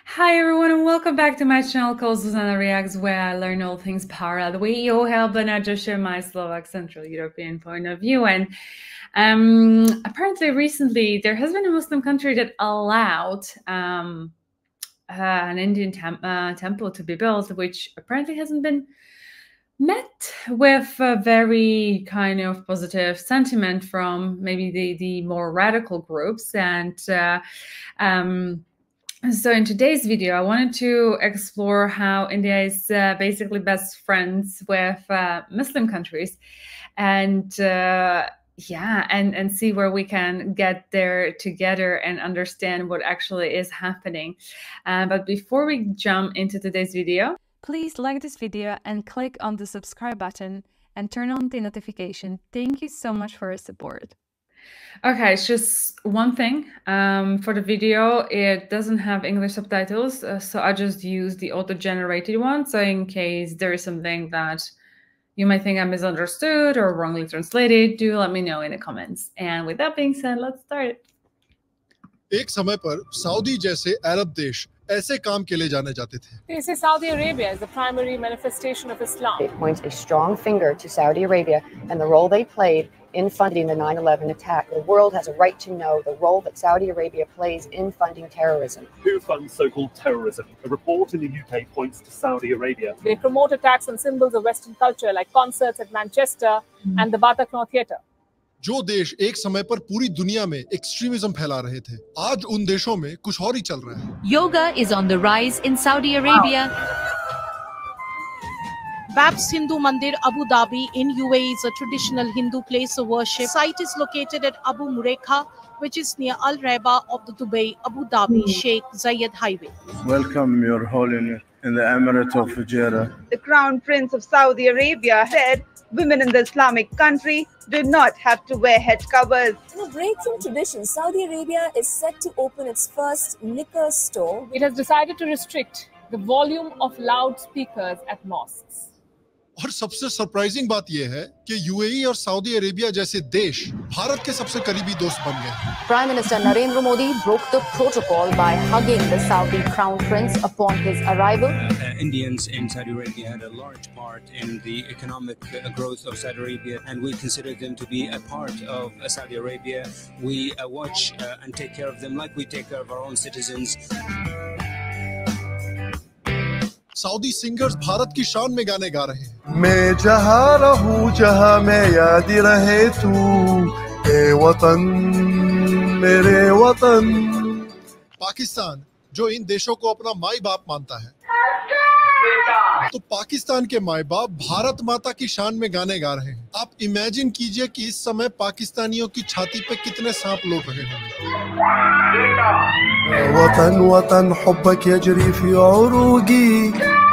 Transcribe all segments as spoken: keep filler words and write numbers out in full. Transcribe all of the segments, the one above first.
Hi everyone and welcome back to my channel called Zuzana Reacts, where I learn all things para the way you help and I just share my Slovak Central European point of view. And um, apparently recently there has been a Muslim country that allowed um, uh, an Indian tem uh, temple to be built, which apparently hasn't been met with a very kind of positive sentiment from maybe the, the more radical groups. And uh, um, So in today's video, I wanted to explore how India is uh, basically best friends with uh, Muslim countries, and uh, yeah, and and see where we can get there together and understand what actually is happening. Uh, but before we jump into today's video, please like this video and click on the subscribe button and turn on the notification. Thank you so much for your support. Okay, it's just one thing. Um, for the video, it doesn't have English subtitles, uh, so I just use the auto-generated one. So in case there is something that you might think I misunderstood or wrongly translated, do let me know in the comments. And with that being said, let's start. एक समय पर Saudi जैसे अरब देश ऐसे काम के लिए जाने जाते थे. They say Saudi Arabia is the primary manifestation of Islam. It points a strong finger to Saudi Arabia and the role they played in funding the nine eleven attack. The world has a right to know the role that Saudi Arabia plays in funding terrorism. Who funds so-called terrorism? A report in the U K points to Saudi Arabia. They promote attacks on symbols of Western culture like concerts at Manchester mm-hmm. and the Bataclan Theatre. जो देश एक समय पर पूरी दुनिया में extremism फैला रहे थे, आज उन देशों में कुछ और ही चल रहा है. Yoga is on the rise in Saudi Arabia. Babs Hindu Mandir, Abu Dhabi in U A E is a traditional Hindu place of worship. The site is located at Abu Murekha, which is near Al Reba of the Dubai Abu Dhabi Sheikh Zayed Highway. Welcome, Your Holiness, in the Emirate of Fujairah. The Crown Prince of Saudi Arabia said women in the Islamic country do not have to wear head covers. In a break from tradition, Saudi Arabia is set to open its first liquor store. It has decided to restrict the volume of loudspeakers at mosques. और सबसे surprising बात यह है कि UAE और Saudi Arabia जैसे देश भारत के सबसे करीबी दोस्त बन गए. Prime Minister Narendra Modi broke the protocol by hugging the Saudi Crown Prince upon his arrival. Uh, Indians in Saudi Arabia had a large part in the economic uh, growth of Saudi Arabia, and we consider them to be a part of uh, Saudi Arabia. We uh, watch uh, and take care of them like we take care of our own citizens. Saudi singers Bharat की शान में गाने गा रहे हैं. मैं जहाँ रहूं जहाँ मैं याद रहे तू, ए वतन मेरे वतन. पाकिस्तान जो इन देशों को अपना माई बाप मानता है, तो पाकिस्तान के माई बाप भारत माता की शान में गाने गा रहे हैं. आप इमेजिन कीजिए कि इस समय पाकिस्तानियों की छाती पे कितने सांप लौट रहे होंगे. वतन वतन हुब्बक यजरी फी उरूगी.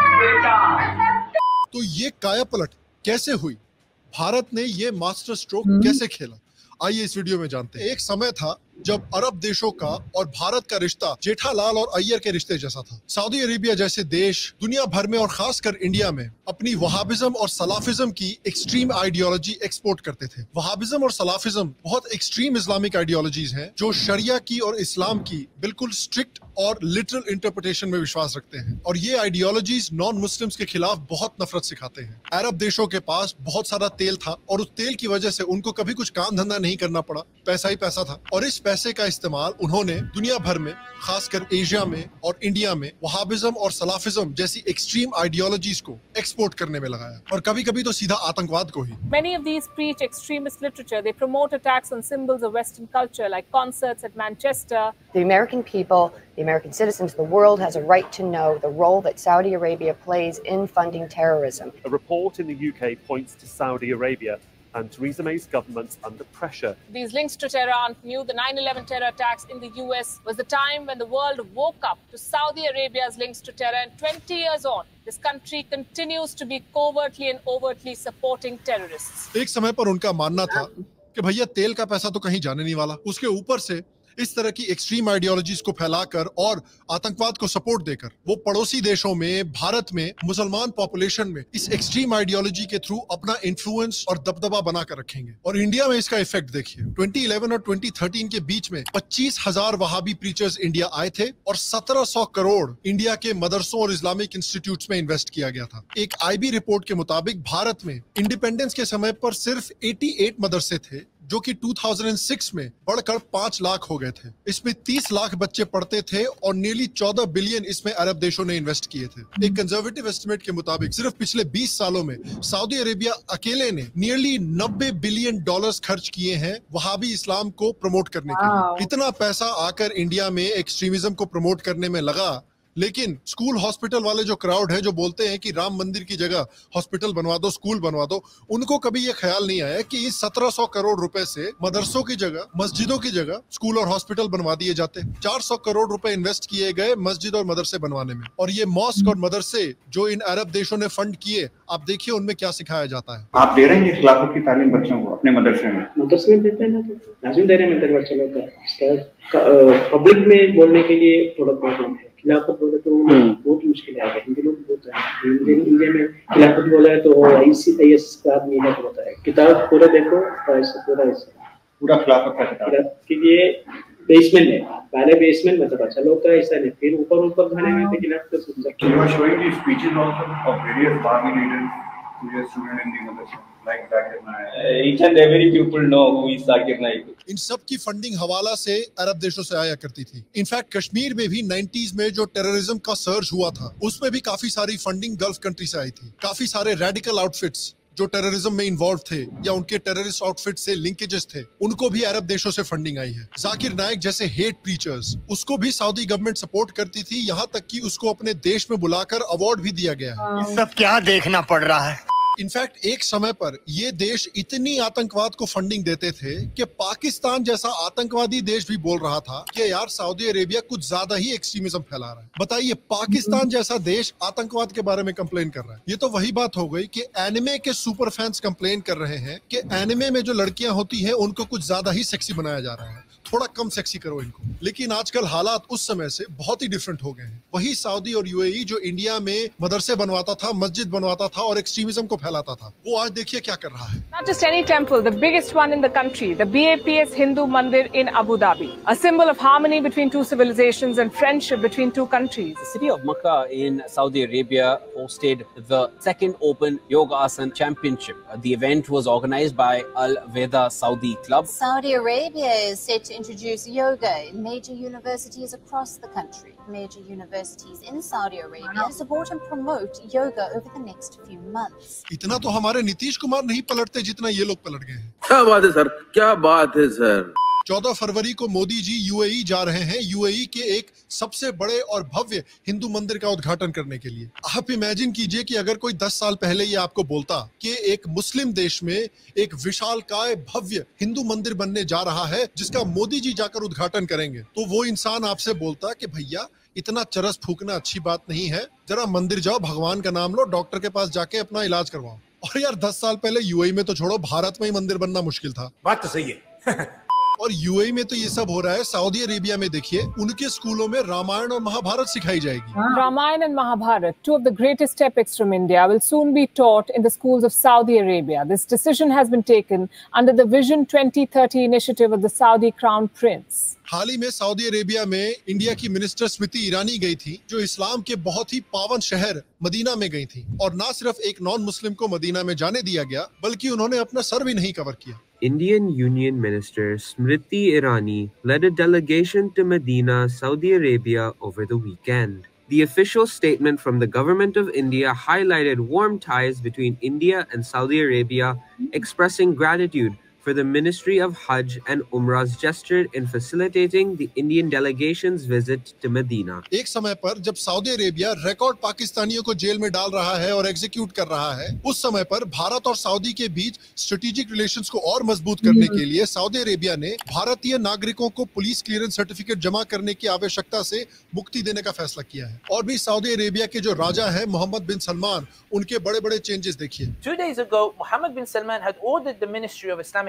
तो ये काया पलट कैसे हुई? भारत ने ये मास्टर स्ट्रोक कैसे खेला? आइए इस वीडियो में जानते हैं. एक समय था जब अरब देशों का और भारत का रिश्ता जेठालाल और अय्यर के रिश्ते जैसा था. सऊदी अरेबिया जैसे देश दुनिया भर में और खासकर इंडिया में अपनी वहाबिज्म और सलाफिज्म की एक्सट्रीम आइडियोलॉजी एक्सपोर्ट करते थे. वहाबिज्म और सलाफिज्म बहुत एक्सट्रीम इस्लामिक आइडियोलॉजीज हैं जो शरिया की और इस्लाम की बिल्कुल स्ट्रिक्ट और लिटरल इंटरप्रिटेशन में विश्वास रखते हैं. और ये आइडियोलॉजीज नॉन मुस्लिम्स के खिलाफ बहुत नफरत सिखाते हैं. अरब देशों के पास बहुत सारा तेल था और उस तेल की वजह से उनको कभी कुछ काम धंधा नहीं करना पड़ा. पैसा ही पैसा था और इस पैसे का इस्तेमाल उन्होंने दुनिया भर में खासकर एशिया में और इंडिया में वहाबिज्म और सलाफिज्म जैसी एक्सट्रीम आइडियोलॉजीज को एक्सपोर्ट करने में लगाया. और कभी कभी तो सीधा आतंकवाद को ही. Many of these preach extremist literature. They promote attacks on symbols of Western culture like concerts at Manchester. The American people, the American citizens, the world has a right to know the role that Saudi Arabia plays in funding terrorism. A report in the U K points to Saudi Arabia and Theresa May's government's under pressure. These links to terror aren't new. The nine eleven terror attacks in the U S was the time when the world woke up to Saudi Arabia's links to terror, and twenty years on, this country continues to be covertly and overtly supporting terrorists. एक समय पर उनका मानना था कि भैया तेल का पैसा तो कहीं जाने नहीं वाला. उसके ऊपर से इस तरह की एक्सट्रीम आइडियोलॉजीज को फैलाकर और आतंकवाद को सपोर्ट देकर वो पड़ोसी देशों में, भारत में, मुसलमान पॉपुलेशन में इस एक्सट्रीम आइडियोलॉजी के थ्रू अपना इन्फ्लुएंस और दबदबा बनाकर रखेंगे। और इंडिया में इसका इफेक्ट देखिए, ट्वेंटी इलेवन और ट्वेंटी थर्टीन के बीच में पच्चीस हजार वहाबी प्रीचर्स इंडिया आए थे और सत्रह सौ करोड़ इंडिया के मदरसों और इस्लामिक इंस्टीट्यूट्स में इन्वेस्ट किया गया था। एक आईबी रिपोर्ट के मुताबिक भारत में इंडिपेंडेंस के समय पर सिर्फ अठासी मदरसे थे जो कि दो हज़ार छह में बढ़कर पांच लाख हो गए थे। इसमें तीस लाख बच्चे पढ़ते थे और नियरली चौदह बिलियन इसमें अरब देशों ने इन्वेस्ट किए थे। एक कंजर्वेटिव एस्टिमेट के मुताबिक सिर्फ पिछले बीस सालों में सऊदी अरेबिया अकेले ने नियरली नब्बे बिलियन डॉलर्स खर्च किए हैं वहाबी इस्लाम को प्रमोट करने के लिए। इतना पैसा आकर इंडिया में एक्सट्रीमिज्म को प्रमोट करने में लगा, लेकिन स्कूल हॉस्पिटल वाले जो क्राउड है जो बोलते हैं कि राम मंदिर की जगह हॉस्पिटल बनवा दो, स्कूल बनवा दो, उनको कभी ये ख्याल नहीं आया कि इस सत्रह सौ करोड़ रुपए से मदरसों की जगह, मस्जिदों की जगह स्कूल और हॉस्पिटल बनवा दिए जाते। चार सौ करोड़ रुपए इन्वेस्ट किए गए मस्जिद और मदरसे बनवाने में। और ये मॉस्क और मदरसे जो इन अरब देशों ने फंड किए, आप देखिए उनमें क्या सिखाया जाता है। आप दे रहे हैं खिलाफत की तालीम बच्चों को अपने मदरसे में? मदरसे में देते हैं ना, तो लाजिम दे रहे हैं मेरे बच्चों को। पब्लिक में बोलने के लिए थोड़ा प्रॉब्लम है। खिलाफत बोले तो बहुत मुश्किल है। हिंदी लोग बोलते हैं इंडिया में खिलाफत बोला है तो ऐसी ऐसी आदमी नहीं होता है। किताब पूरा देखो, ऐसा पूरा ऐसा पूरा खिलाफत का किताब कि ये बेसमेंट है, पहले बेसमेंट में तो अच्छा लोग ऐसा नहीं, फिर ऊपर ऊपर जाने में तो खिलाफत समझा। You are showing the speeches also of various Baha'i leaders to their students in the madrasa, like Zakir Naik. Each and every people know who is Zakir Naik. इन सब की फंडिंग हवाला से अरब देशों से आया करती थी। इनफैक्ट कश्मीर में भी नाइंटीज़ में जो टेररिज्म का सर्ज हुआ था, उसमें भी काफी सारी फंडिंग गल्फ कंट्री से आई थी। काफी सारे रेडिकल आउटफिट्स जो टेररिज्म में इन्वॉल्व थे या उनके टेररिस्ट आउटफिट से लिंकेजेस थे, उनको भी अरब देशों से फंडिंग आई है। जाकिर नाइक जैसे हेट प्रीचर्स, उसको भी सऊदी गवर्नमेंट सपोर्ट करती थी, यहाँ तक कि उसको अपने देश में बुलाकर अवार्ड भी दिया गया है। ये सब क्या देखना पड़ रहा है? इनफैक्ट एक समय पर ये देश इतनी आतंकवाद को फंडिंग देते थे कि पाकिस्तान जैसा आतंकवादी देश भी बोल रहा था कि यार सऊदी अरेबिया कुछ ज्यादा ही एक्सट्रीमिज्म फैला रहा है। बताइए, पाकिस्तान जैसा देश आतंकवाद के बारे में कंप्लेन कर रहा है। ये तो वही बात हो गई कि एनिमे के सुपर फैंस कंप्लेन कर रहे हैं कि एनिमे में जो लड़कियां होती हैं उनको कुछ ज्यादा ही सेक्सी बनाया जा रहा है, थोड़ा कम सेक्सी करो इनको। लेकिन आजकल हालात उस समय से बहुत ही डिफरेंट हो गए हैं। वही सऊदी और यूएई जो इंडिया में मदरसे बनवाता था, मस्जिद बनवाता था और एक्सट्रीमिज्म को फैलाता था, वो आज देखिए क्या कर रहा है। Not just any temple, the biggest one in the country, the B A P S Hindu Mandir in Abu Dhabi, a symbol of harmony between two civilizations and friendship between two countries. The city of Makkah in Saudi Arabia hosted the second Open Yoga Asana Championship. The event was organized by Al Veda Saudi Club. Saudi Arabia is set to introduce yoga in major universities across the country. Major universities in Saudi Arabia support and promote yoga over the next few months. इतना तो हमारे नीतीश कुमार नहीं पलटते जितना ये लोग पलट गए हैं। क्या बात है सर, क्या बात है सर। चौदह फरवरी को मोदी जी यूएई जा रहे हैं, यूएई के एक सबसे बड़े और भव्य हिंदू मंदिर का उद्घाटन करने के लिए। आप इमेजिन कीजिए कि अगर कोई दस साल पहले ये आपको बोलता कि एक मुस्लिम देश में एक विशालकाय भव्य हिंदू मंदिर बनने जा रहा है जिसका मोदी जी जाकर उद्घाटन करेंगे, तो वो इंसान आपसे बोलता कि भैया इतना चरस फूकना अच्छी बात नहीं है, जरा मंदिर जाओ, भगवान का नाम लो, डॉक्टर के पास जाके अपना इलाज करवाओ। और यार दस साल पहले यूएई में तो छोड़ो, भारत में ही मंदिर बनना मुश्किल था। बात तो सही है। और यूएई में तो ये सब हो रहा है। सऊदी अरेबिया में देखिए, उनके स्कूलों में रामायण और महाभारत सिखाई जाएगी। Ramayana and Mahabharata, two of the greatest epics from India, will soon be taught in the schools of Saudi Arabia. This decision has been taken under the Vision twenty thirty initiative of the Saudi Crown Prince. हाल ही में Saudi Arabia में India की minister Smriti Irani गई थी, जो इस्लाम के बहुत ही पावन शहर मदीना में गई थी। और ना सिर्फ एक नॉन मुस्लिम को मदीना में जाने दिया गया, बल्कि उन्होंने अपना सर भी नहीं कवर किया। Indian Union Minister Smriti Irani led a delegation to Medina, Saudi Arabia over the weekend. The official statement from the Government of India highlighted warm ties between India and Saudi Arabia, expressing gratitude for the Ministry of Hajj and Umrah's gesture in facilitating the Indian delegation's visit to Medina. एक समय पर जब Saudi Arabia record पाकिस्तानियों को jail में डाल रहा है और एग्जीक्यूट कर रहा है, उस समय पर भारत और सऊदी के बीच स्ट्रेटेजिक रिलेशंस को और मजबूत करने के लिए सऊदी अरेबिया ने भारतीय नागरिकों को पुलिस क्लियरेंस सर्टिफिकेट जमा करने की आवश्यकता से मुक्ति देने का फैसला किया है। और भी सऊदी अरेबिया के जो राजा हैं मोहम्मद बिन सलमान, उनके बड़े बड़े चेंजेस देखिए। Two days ago, Mohammed bin Salman had ordered the Ministry of Islamic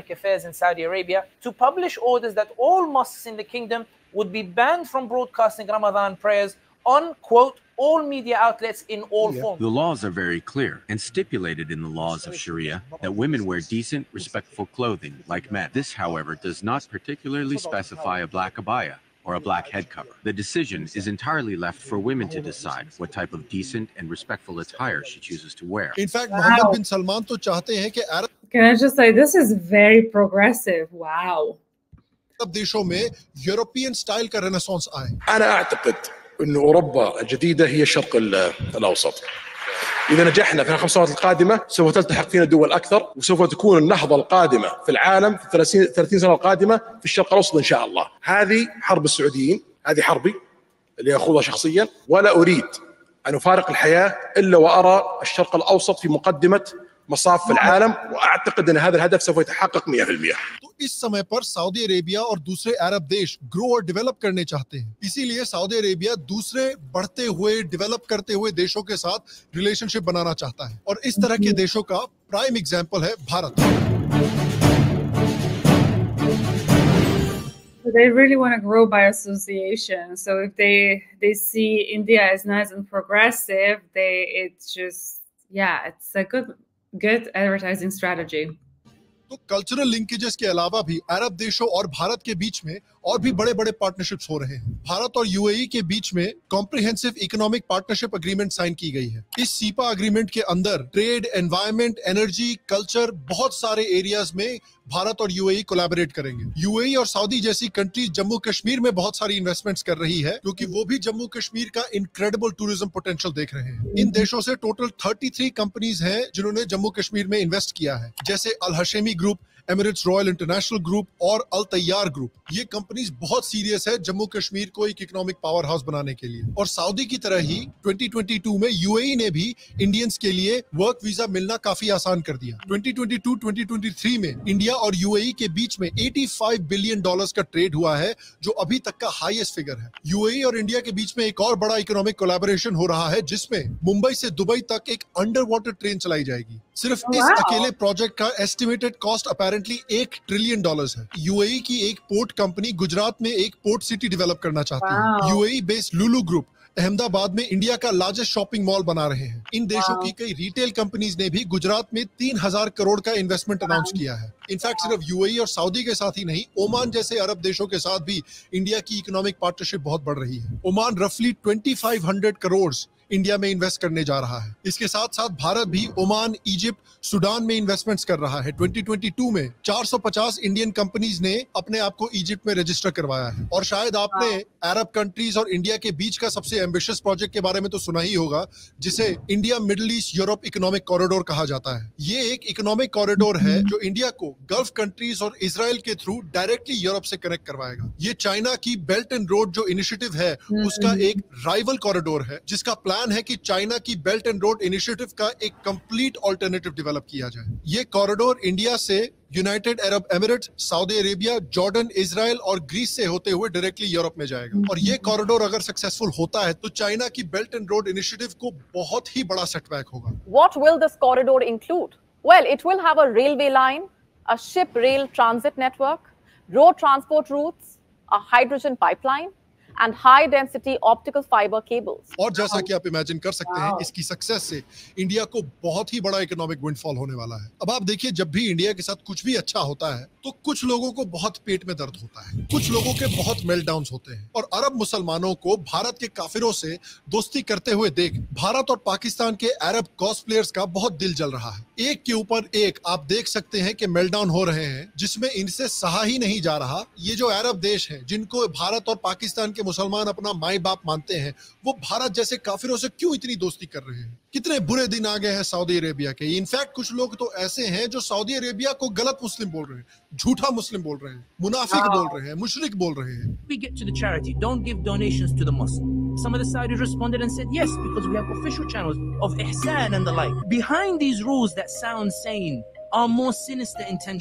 Islamic affairs in Saudi Arabia to publish orders that all mosques in the kingdom would be banned from broadcasting Ramadan prayers on, quote, all media outlets in all yeah. forms. The laws are very clear and stipulated in the laws of Sharia that women wear decent, respectful clothing like men. This, however, does not particularly specify a black abaya or a black head cover. The decision is entirely left for women to decide what type of decent and respectful attire she chooses to wear. In fact, wow. Mohammed bin Salman to chahte hain ki Arab Can I just say this is very progressive. Wow. Arab देशों में European style का renaissance आए. أنا أعتقد إن أوروبا الجديدة هي الشرق الأوسط. إذا نجحنا في الخمس سنوات القادمة سوف تلتحق فينا دول أكثر وسوف تكون النهضة القادمة في العالم في ثلاثين سنة القادمة في الشرق الأوسط إن شاء الله. هذه حرب السعوديين، هذه حربي اللي أخوضها شخصيا، ولا أريد أن أفارق الحياة إلا وأرى الشرق الأوسط في مقدمة मसाफ في العالم واعتقد ان هذا الهدف سوف يتحقق مية بالمية. तो इस समय पर Saudi Arabia और दूसरे अरब देश ग्रो और डेवलप करने चाहते हैं. इसीलिए सऊदी अरेबिया दूसरे बढ़ते हुए डेवलप करते हुए देशों के साथ रिलेशनशिप बनाना चाहता है और इस तरह के देशों का प्राइम एग्जांपल है Bharat. They really want to grow by association. So if they they see India as nice and progressive, they it's just yeah, it's a good good advertising strategy. तो कल्चरल लिंकेजेस के अलावा भी अरब देशों और भारत के बीच में और भी बड़े बड़े पार्टनरशिप्स हो रहे हैं. भारत और यूएई के बीच में comprehensive economic partnership agreement sign की गई है. इस सीपा एग्रीमेंट के अंदर ट्रेड, एनवायरनमेंट, एनर्जी, कल्चर, बहुत सारे एरियाज में भारत और यूएई कोलैबोरेट करेंगे. यूएई और सऊदी जैसी कंट्रीज जम्मू कश्मीर में बहुत सारी इन्वेस्टमेंट्स कर रही है क्योंकि वो भी जम्मू कश्मीर का इनक्रेडिबल टूरिज्म पोटेंशियल देख रहे हैं. इन देशों से टोटल तैंतीस कंपनीज हैं जिन्होंने जम्मू कश्मीर में इन्वेस्ट किया है, जैसे Al Hashemi group, Emirates Royal International group और अल तैयार ग्रुप. ये कंपनीज बहुत सीरियस है जम्मू कश्मीर को एक इकोनॉमिक पावर हाउस बनाने के लिए. और सऊदी की तरह ही ट्वेंटी ट्वेंटी टू में यूएई ने भी इंडियंस के लिए वर्क वीजा मिलना काफी आसान कर दिया. Twenty twenty two twenty twenty three में इंडिया और यूएई के बीच में पचासी बिलियन डॉलर्स का ट्रेड हुआ है जो अभी तक का हाईएस्ट फिगर है. यूएई और इंडिया के बीच में एक और बड़ा इकोनॉमिक कोलैबोरेशन हो रहा है जिसमें मुंबई से दुबई तक एक अंडर वाटर ट्रेन चलाई जाएगी. सिर्फ इस अकेले प्रोजेक्ट का एस्टिमेटेड कॉस्ट अपेरेंटली एक ट्रिलियन डॉलर्स है. यूएई की एक पोर्ट कंपनी गुजरात में एक पोर्ट सिटी डेवलप करना चाहती है. UAE based Lulu group Ahmedabad में इंडिया का लार्जेस्ट शॉपिंग मॉल बना रहे हैं. इन देशों की कई रिटेल कंपनीज ने भी गुजरात में तीन हजार करोड़ का इन्वेस्टमेंट अनाउंस किया है. इनफैक्ट सिर्फ यूएई और सऊदी के साथ ही नहीं, ओमान जैसे अरब देशों के साथ भी इंडिया की इकोनॉमिक पार्टनरशिप बहुत बढ़ रही है. ओमान रफली पच्चीस सौ करोड़ इंडिया में इन्वेस्ट करने जा रहा है. इसके साथ साथ भारत भी ओमान, इजिप्ट, सूडान में इन्वेस्टमेंट्स कर रहा है. ट्वेंटी ट्वेंटी टू में चार सौ पचास इंडियन कंपनीज ने अपने आप को इजिप्ट में रजिस्टर करवाया है. और शायद आपने अरब कंट्रीज और इंडिया के बीच का सबसे एम्बिशियस प्रोजेक्ट के बारे में तो सुना ही होगा जिसे India Middle East Europe economic corridor कहा जाता है. ये एक इकोनॉमिक कॉरिडोर है जो इंडिया को गल्फ कंट्रीज और इजराइल के थ्रू डायरेक्टली यूरोप से कनेक्ट करवाएगा. ये चाइना की बेल्ट एंड रोड जो इनिशिएटिव है उसका एक राइवल कॉरिडोर है जिसका प्लान है कि चाइना की बेल्ट एंड रोड इनिशिएटिव का एक कंप्लीट ऑल्टरनेटिव डेवलप किया जाए. ये कॉरिडोर इंडिया से United Arab Emirates, Saudi Arabia, Jordan, Israel और ग्रीस से होते हुए डायरेक्टली यूरोप में जाएगा. और ये कॉरिडोर अगर सक्सेसफुल होता है तो चाइना की बेल्ट एंड रोड इनिशिएटिव को बहुत ही बड़ा सेटबैक होगा. What will this corridor include? Well, it will have a railway line, a ship rail transit network, road transport routes, a hydrogen pipeline, and high density optical fiber cables. और जैसा कि आप imagine कर सकते हैं इसकी success से India को बहुत ही बड़ा इकोनॉमिक विंडफॉल होने वाला है. अब आप देखिए, जब भी इंडिया के साथ कुछ भी अच्छा होता है तो कुछ लोगों को बहुत पेट में दर्द होता है, कुछ लोगों के बहुत मेल्टडाउन्स होते हैं. और अरब मुसलमानों को भारत के काफिरों से दोस्ती करते हुए देख भारत और पाकिस्तान के अरब कॉस्प्लेयर्स का बहुत दिल जल रहा है. एक के ऊपर एक आप देख सकते हैं कि मेल्टडाउन हो रहे हैं जिसमें इनसे सहा ही नहीं जा रहा. ये जो अरब देश हैं जिनको भारत और पाकिस्तान के मुसलमान अपना माई बाप मानते हैं, वो भारत जैसे काफिरों से क्यों इतनी दोस्ती कर रहे हैं? कितने बुरे दिन आ गए हैं सऊदी अरेबिया के. इनफैक्ट कुछ लोग तो ऐसे हैं जो सऊदी अरेबिया को गलत मुस्लिम बोल रहे हैं, झूठा मुस्लिम बोल रहे हैं, मुनाफिक बोल रहे हैं, मुशरिक बोल रहे हैं. We get to the charity, don't give donations to the Muslim. Some of the Saudis responded and said yes because we have official channels of ihsan and the like. Behind these rules that sound sane are more sinister intentions.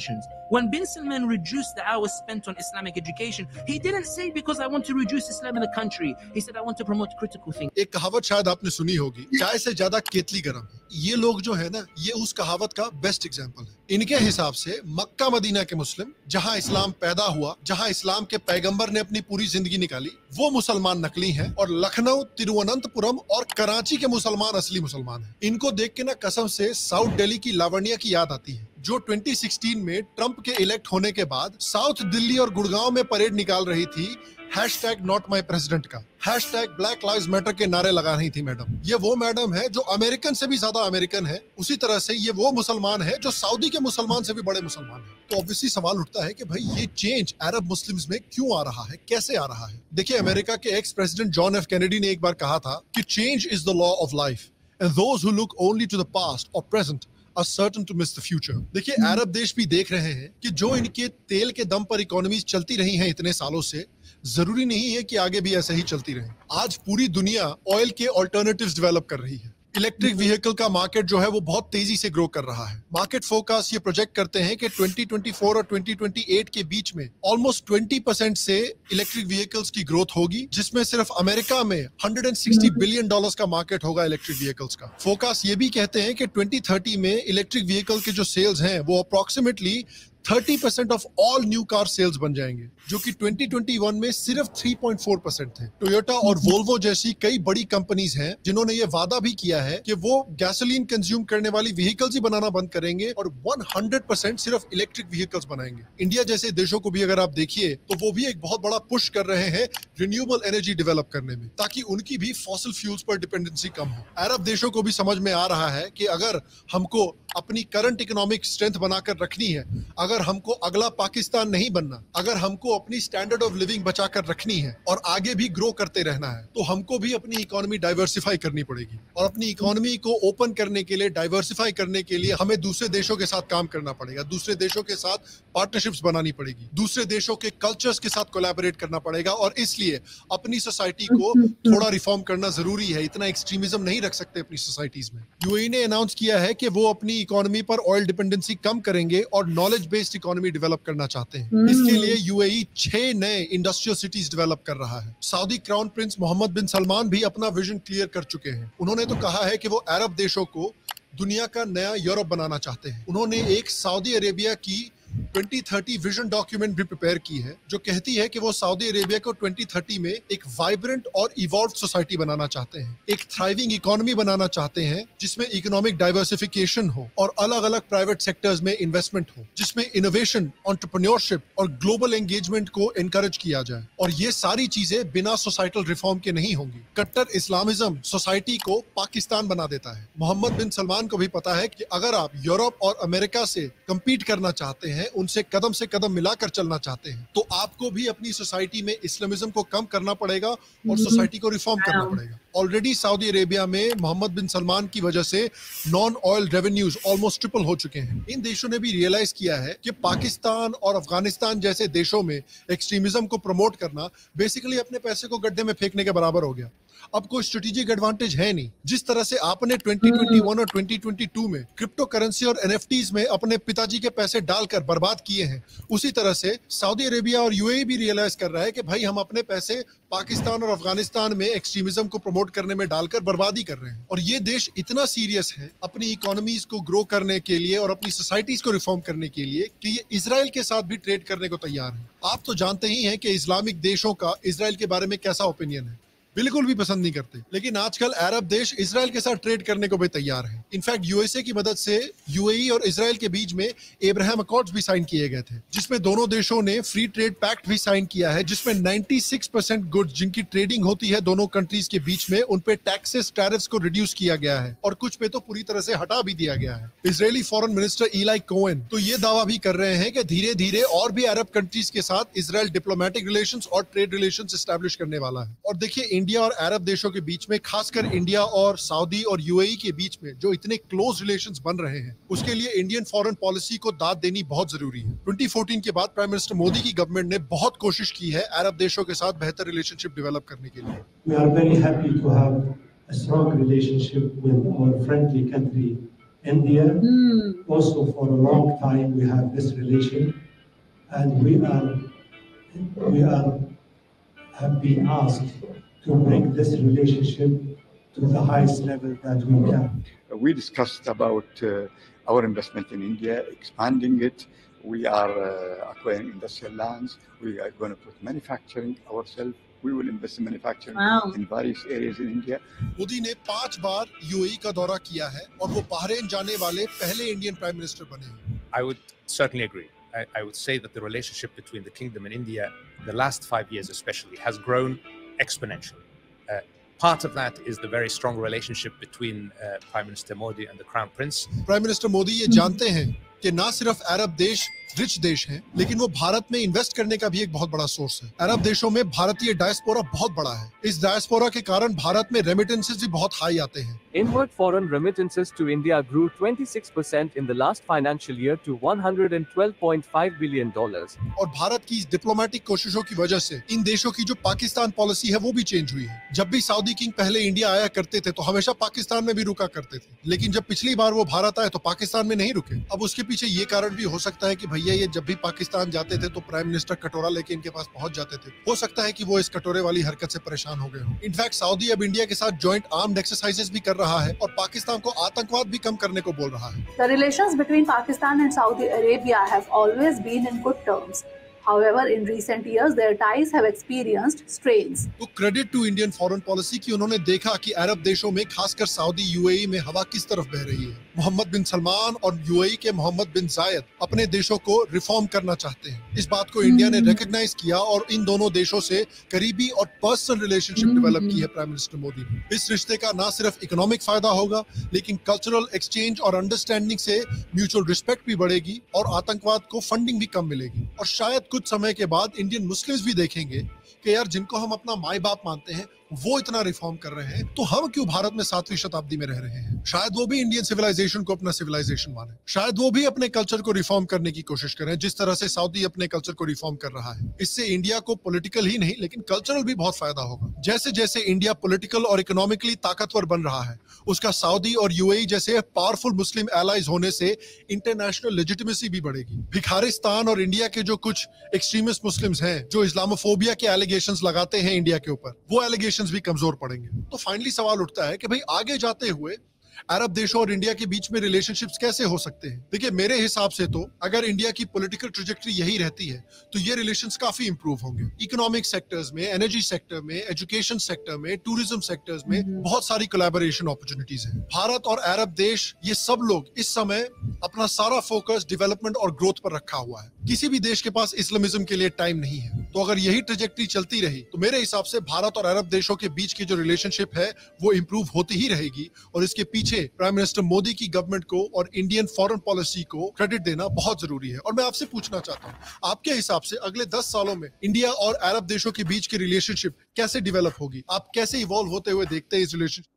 When bin Salman reduced the hours spent on Islamic education, he didn't say because I want to reduce Islam in the country. He said I want to promote critical thinking. एक कहावत शायद आपने सुनी होगी, चाय से ज्यादा केतली गरम। ये लोग जो है ना, ये उस कहावत का बेस्ट एग्जांपल है। इनके हिसाब से मक्का मदीना के मुस्लिम, जहां इस्लाम पैदा हुआ, जहां इस्लाम के पैगंबर ने अपनी पूरी जिंदगी निकाली, वो मुसलमान नकली हैं और लखनऊ, तिरुवनंतपुरम और कराची के मुसलमान असली मुसलमान हैं। इनको देख के ना कसम से साउथ दिल्ली की लावण्या की याद आती है, जो ट्वेंटी सिक्सटीन में ट्रंप के इलेक्ट होने के बाद साउथ दिल्ली और गुड़गांव में परेड निकाल रही थी हैशटैग नॉट माई प्रेसिडेंट का, हैशटैग ब्लैक लाइव्स मैटर के नारे लगा रही थी मैडम। ये वो मैडम है जो अमेरिकन से भी ज्यादा अमेरिकन है। उसी तरह से ये वो मुसलमान है जो सऊदी के मुसलमान से भी बड़े मुसलमान है। तो ऑब्वियसली सवाल उठता है कि भाई ये चेंज अरब मुस्लिम्स में क्यों आ रहा है, कैसे आ रहा है? देखिए, अमेरिका के ex president John F Kennedy ने एक बार कहा था कि change is the law of life and those who look only to the past or present are certain to miss the future। देखिए, अरब देश भी देख रहे हैं कि जो इनके तेल के दम पर इकोनॉमीज चलती रही हैं इतने सालों से, जरूरी नहीं है कि आगे भी ऐसे ही चलती रहे। आज पूरी दुनिया ऑयल के ऑल्टरनेटिव्स डेवलप कर रही है। इलेक्ट्रिक व्हीकल का मार्केट जो है वो बहुत तेजी से ग्रो कर रहा है। मार्केट फोरकास्ट ये प्रोजेक्ट करते हैं कि ट्वेंटी ट्वेंटी फोर और ट्वेंटी ट्वेंटी एट के बीच में ऑलमोस्ट ट्वेंटी परसेंट से इलेक्ट्रिक व्हीकल्स की ग्रोथ होगी, जिसमें सिर्फ अमेरिका में एक सौ साठ बिलियन डॉलर्स का मार्केट होगा इलेक्ट्रिक व्हीकल्स का। फोरकास्ट ये भी कहते हैं कि ट्वेंटी थर्टी में इलेक्ट्रिक व्हीकल के जो सेल्स हैं वो approximately thirty percent of all new car sales बन जाएंगे, जो कि ट्वेंटी ट्वेंटी वन में सिर्फ थ्री पॉइंट फोर परसेंट थे। टोयोटा और वोल्वो जैसी कई बड़ी कंपनीज हैं जिन्होंने ये वादा भी किया है कि वो गैसोलीन कंज्यूम करने वाली व्हीकल्स ही बनाना बंद करेंगे और सौ परसेंट सिर्फ इलेक्ट्रिक व्हीकल्स बनाएंगे। इंडिया जैसे देशों को भी अगर आप देखिए तो वो भी एक बहुत बड़ा पुश कर रहे हैं रिन्यूएबल एनर्जी डेवलप करने में, ताकि उनकी भी फॉसिल फ्यूल्स पर डिपेंडेंसी कम हो। अरब देशों को भी समझ में आ रहा है कि अगर हमको अपनी करंट इकोनॉमिक स्ट्रेंथ बनाकर रखनी है, अगर हमको अगला पाकिस्तान नहीं बनना, अगर हमको अपनी स्टैंडर्ड ऑफ लिविंग बचाकर रखनी है और आगे भी ग्रो करते रहना है, तो हमको भी अपनी इकोनॉमी डाइवर्सिफाई करनी पड़ेगी। और अपनी इकोनॉमी को ओपन करने के लिए, डाइवर्सिफाई करने के लिए हमें दूसरे देशों के साथ काम करना पड़ेगा, दूसरे देशों के साथ पार्टनरशिप्स बनानी पड़ेगी, दूसरे देशों के कल्चर्स के साथ कोलैबोरेट करना पड़ेगा। और इसलिए अपनी सोसाइटी को थोड़ा रिफॉर्म करना जरूरी है। इतना एक्सट्रीमिज्म नहीं रख सकते अपनी सोसाइटीज में। यूएई ने अनाउंस किया है कि वो अपनी इकोनॉमी पर ऑयल डिपेंडेंसी कम करेंगे और नॉलेज बेस्ड इकोनॉमी डेवलप करना चाहते हैं। इसके लिए यूएई छह नए इंडस्ट्रियल सिटीज डेवलप कर रहा है। Saudi crown prince Mohammed bin Salman भी अपना विजन क्लियर कर चुके हैं। उन्होंने तो कहा है कि वो अरब देशों को दुनिया का नया यूरोप बनाना चाहते हैं। उन्होंने एक सऊदी अरेबिया की ट्वेंटी थर्टी विजन डॉक्यूमेंट भी प्रिपेयर की है, जो कहती है कि वो सऊदी अरेबिया को ट्वेंटी थर्टी में एक वाइब्रेंट और इवॉल्व सोसाइटी बनाना चाहते हैं, एक थ्राइविंग इकोनॉमी बनाना चाहते हैं जिसमें इकोनॉमिक डाइवर्सिफिकेशन हो और अलग अलग प्राइवेट सेक्टर्स में इन्वेस्टमेंट हो, जिसमें इनोवेशन, एंटरप्रेन्योरशिप और ग्लोबल एंगेजमेंट को एनकरेज किया जाए। और ये सारी चीजें बिना सोसाइटल रिफॉर्म के नहीं होंगी। कट्टर इस्लामिज्म सोसाइटी को पाकिस्तान बना देता है। मोहम्मद बिन सलमान को भी पता है कि अगर आप यूरोप और अमेरिका से कम्पीट करना चाहते हैं, उनसे कदम से कदम मिलाकर चलना चाहते हैं, तो आपको भी अपनी सोसाइटी में इस्लामिज्म को कम करना पड़ेगा और सोसाइटी को रिफॉर्म करना पड़ेगा। ऑलरेडी सऊदी अरेबिया में मोहम्मद बिन सलमान की वजह से non oil revenues almost triple हो चुके हैं। इन देशों ने भी रियलाइज किया है कि पाकिस्तान और अफगानिस्तान जैसे देशों में एक्सट्रीमिज्म को प्रमोट करना बेसिकली अपने पैसे को गड्ढे में फेंकने के बराबर हो गया। अब कोई स्ट्रेटेजिक एडवांटेज है नहीं। जिस तरह से आपने ट्वेंटी ट्वेंटी वन और ट्वेंटी ट्वेंटी टू में क्रिप्टो करेंसी और एनएफटीज में अपने पिताजी के पैसे डालकर बर्बाद किए हैं, उसी तरह से सऊदी अरेबिया और यूएई भी रियलाइज कर रहा है कि भाई हम अपने पैसे पाकिस्तान और अफगानिस्तान में एक्सट्रीमिज्म को प्रमोट करने में डालकर बर्बादी कर रहे हैं। और ये देश इतना सीरियस है अपनी इकोनॉमीज को ग्रो करने के लिए और अपनी सोसाइटीज को रिफॉर्म करने के लिए कि ये इजराइल के साथ भी ट्रेड करने को तैयार है। आप तो जानते ही हैं कि इस्लामिक देशों का इजराइल के बारे में कैसा ओपिनियन है, बिल्कुल भी पसंद नहीं करते। लेकिन आजकल अरब देश इजराइल के साथ ट्रेड करने को भी तैयार है। इनफैक्ट यूएसए की मदद से यूएई और इजराइल के बीच में एब्राहम अकॉर्ड्स भी साइन किए गए थे, जिसमें दोनों देशों ने फ्री ट्रेड पैक्ट भी साइन किया है, जिसमें छियानवे परसेंट गुड्स जिनकी ट्रेडिंग होती है दोनों कंट्रीज के बीच में, उन पे टैक्सेस, टैरिफ्स को रिड्यूस किया गया है और कुछ पे तो पूरी तरह से हटा भी दिया गया है। Israeli foreign minister Eli Cohen तो ये दावा भी कर रहे हैं कि धीरे धीरे और भी अरब कंट्रीज के साथ इजराइल डिप्लोमेटिक रिलेशंस और ट्रेड रिलेशंस एस्टैब्लिश करने वाला है। और देखिए, इंडिया और अरब देशों के बीच में, खासकर इंडिया और सऊदी और यूएई के बीच में जो इतने क्लोज रिलेशंस बन रहे हैं, उसके लिए इंडियन फॉरेन पॉलिसी को दाद देनी बहुत जरूरी है। ट्वेंटी फोर्टीन के बाद प्राइम मिनिस्टर मोदी की गवर्नमेंट ने बहुत कोशिश की है अरब देशों के साथ बेहतर रिलेशनशिप डेवलप करने के लिए। We are very happy to have a strong relationship with our friendly country India. Mm. Also, for a long time, we have this relation, and we are we are have been asked to bring this relationship to the highest level that we can. We discussed about uh, our investment in India, expanding it. We are uh, acquiring industrial lands. We are going to put manufacturing ourselves. We will invest in manufacturing wow. in various areas in India. Modi ने पांच बार UAE का दौरा किया है और वो Bahrain जाने वाले पहले इंडियन प्राइम मिनिस्टर बने हैं. I would certainly agree. I, I would say that the relationship between the kingdom and India, the last five years especially, has grown exponentially. Uh, part of that is the very strong relationship between uh, Prime Minister Modi and the Crown Prince. Prime Minister Modi ये जानते हैं कि ना सिर्फ अरब देश rich देश हैं, लेकिन वो भारत में इन्वेस्ट करने का भी एक बहुत बड़ा सोर्स है. अरब देशों में भारतीय डायस्पोरा बहुत बड़ा है. इस डायस्पोरा के कारण भारत में रेमिटेंसेस भी बहुत हाई आते हैं. Inward foreign remittances to India grew twenty-six percent in the last financial year to one hundred twelve point five billion dollars. और भारत की इस डिप्लोमेटिक कोशिशों की वजह से इन देशों की जो पाकिस्तान पॉलिसी है वो भी चेंज हुई है. जब भी सऊदी किंग पहले इंडिया आया करते थे तो हमेशा पाकिस्तान में भी रुका करते थे, लेकिन जब पिछली बार वो भारत आए तो पाकिस्तान में नहीं रुके. अब उसके पीछे ये कारण भी हो सकता है कि भैया ये जब भी पाकिस्तान जाते थे तो प्राइम मिनिस्टर कटोरा लेके इनके पास पहुंच जाते थे. हो सकता है कि वो इस कटोरे वाली हरकत से परेशान हो गए हो. इनफैक्ट सऊदी अब इंडिया के साथ जॉइंट आर्म्ड एक्सरसाइजेस भी कर रहा है और पाकिस्तान को आतंकवाद भी कम करने को बोल रहा है. The relations between Pakistan and Saudi Arabia have always been in good terms. However, in recent years, their ties have experienced strains. तो credit to Indian foreign policy कि उन्होंने देखा कि अरब देशों में खासकर सऊदी यूएई में हवा किस तरफ बह रही है. मोहम्मद बिन सलमान और यूएई के मोहम्मद बिन जायद अपने देशों को रिफॉर्म करना चाहते हैं. इस बात को इंडिया ने रिकॉग्नाइज किया और इन दोनों देशों से करीबी और पर्सनल रिलेशनशिप डेवलप की है प्राइम मिनिस्टर मोदी ने. इस रिश्ते का न सिर्फ इकोनॉमिक फायदा होगा, लेकिन कल्चरल एक्सचेंज और अंडरस्टैंडिंग से म्यूचुअल रिस्पेक्ट भी बढ़ेगी और आतंकवाद को फंडिंग भी कम मिलेगी. और शायद कुछ समय के बाद इंडियन मुस्लिम्स भी देखेंगे कि यार जिनको हम अपना माई बाप मानते हैं वो इतना रिफॉर्म कर रहे हैं, तो हम क्यों भारत में सातवीं शताब्दी में रह रहे हैं. शायद वो भी इंडियन सिविलाइजेशन को अपना सिविलाइजेशन माने. शायद वो भी अपने कल्चर को रिफॉर्म करने की कोशिश करें जिस तरह से सऊदी अपने कल्चर को रिफॉर्म कर रहा है. इससे इंडिया को पॉलिटिकल ही नहीं लेकिन कल्चरल भी बहुत फायदा होगा. जैसे जैसे इंडिया पॉलिटिकल और इकोनॉमिकली ताकतवर बन रहा है, उसका सऊदी और यूएई जैसे पावरफुल मुस्लिम एलाइज होने से इंटरनेशनल लेजिटिमेसी भी बढ़ेगी. भिखारिस्तान और इंडिया के जो कुछ एक्सट्रीमिस्ट मुस्लिम्स हैं जो इस्लामोफोबिया के एलिगेशंस लगाते हैं इंडिया के ऊपर, वो एलिगेशंस भी कमजोर पड़ेंगे. तो फाइनली सवाल उठता है कि भाई आगे जाते हुए अरब देशों और इंडिया के बीच में रिलेशनशिप्स कैसे हो सकते हैं. देखिए मेरे हिसाब से तो अगर इंडिया की पॉलिटिकल ट्रैजेक्टरी यही रहती है तो ये रिलेशंस काफी इंप्रूव होंगे. इकोनॉमिक सेक्टर्स में, एनर्जी सेक्टर में, एजुकेशन सेक्टर में, टूरिज्म सेक्टर्स में बहुत सारी कोलैबोरेशन अपॉर्चुनिटीज हैं. भारत और अरब देश ये सब लोग इस समय अपना सारा फोकस डेवलपमेंट और ग्रोथ पर रखा हुआ है. किसी भी देश के पास इस्लामिज्म के लिए टाइम नहीं है. तो अगर यही ट्रैजेक्टरी चलती रही तो मेरे हिसाब से भारत और अरब देशों के बीच की जो रिलेशनशिप है वो इंप्रूव होती ही रहेगी. और इसके पीछे प्राइम मिनिस्टर मोदी की गवर्नमेंट को और इंडियन फॉरेन पॉलिसी को क्रेडिट देना बहुत जरूरी है. और मैं आपसे पूछना चाहता हूँ, आपके हिसाब से अगले दस सालों में इंडिया और अरब देशों के बीच की रिलेशनशिप कैसे डेवलप होगी? आप कैसे इवॉल्व होते हुए देखते हैं इस relationship?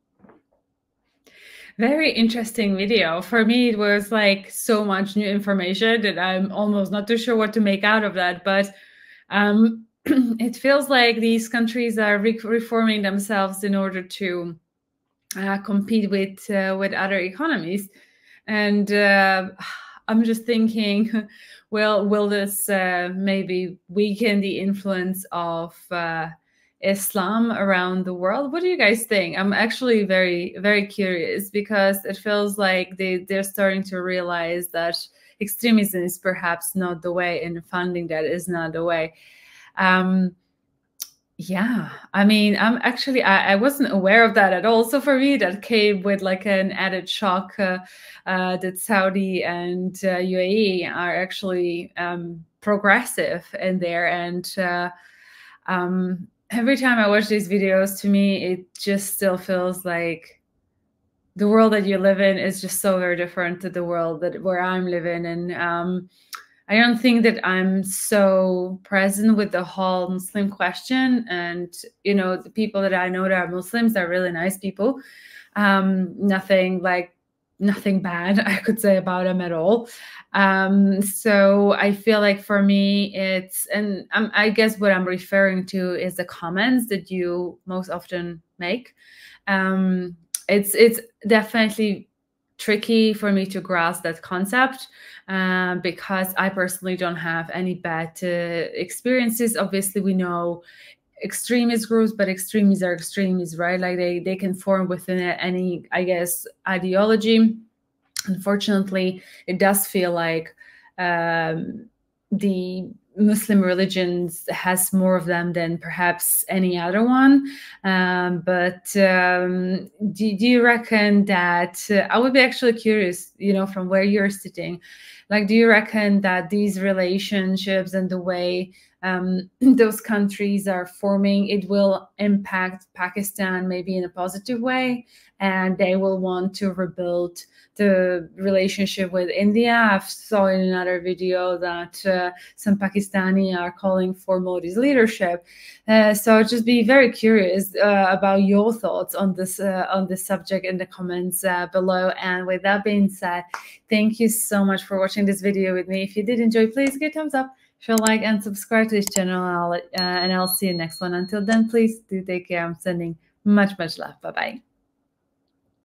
Very interesting video. For me, it was like so much new information that I'm almost not too sure what to make out of that. But um, it feels like these countries are re reforming themselves in order to uh, compete with uh, with other economies. And uh, I'm just thinking, well, will this uh, maybe weaken the influence of uh, Islam around the world? What do you guys think? I'm actually very, very curious because it feels like they, they're starting to realize that extremism is perhaps not the way and funding that is not the way. Um, yeah, I mean, I'm actually, I, I wasn't aware of that at all. So for me, that came with like an added shock uh, uh, that Saudi and uh, U A E are actually um, progressive in there. And uh, um, every time I watch these videos, to me, it just still feels like the world that you live in is just so very different to the world that where I'm living. And um, I don't think that I'm so present with the whole Muslim question. And, you know, the people that I know that are Muslims are really nice people. Um, nothing like, nothing bad I could say about them at all. Um, so I feel like for me, it's, and um, I guess what I'm referring to is the comments that you most often make. Um, it's, it's definitely tricky for me to grasp that concept uh, because I personally don't have any bad uh, experiences. Obviously, we know extremist groups, but extremists are extremists, right? Like they, they can form within any, I guess, ideology. Unfortunately, it does feel like um, the Muslim religions has more of them than perhaps any other one. Um, but um, do, do you reckon that, uh, I would be actually curious, you know, from where you're sitting, like, do you reckon that these relationships and the way um, those countries are forming, it will impact Pakistan maybe in a positive way, and they will want to rebuild the relationship with India? I saw in another video that uh, some Pakistani are calling for Modi's leadership. Uh, so I'd just be very curious uh, about your thoughts on this uh, on this subject in the comments uh, below. And with that being said, thank you so much for watching this video with me. If you did enjoy, please give a thumbs up, share, like, and subscribe to this channel. And I'll, uh, and I'll see you next one. Until then, please do take care. I'm sending much, much love. Bye-bye.